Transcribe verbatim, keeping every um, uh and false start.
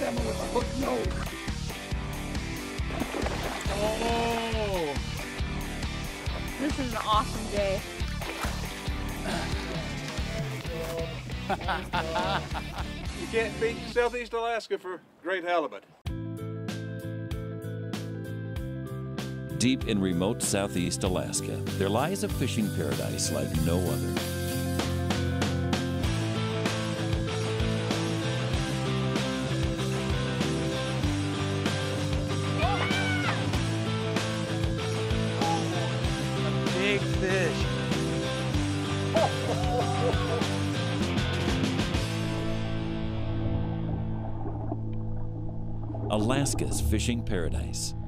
salmon with a hook nose. Oh! This is an awesome day. You can't beat Southeast Alaska for great halibut. Deep in remote southeast Alaska, there lies a fishing paradise like no other. Big fish. Alaska's fishing paradise.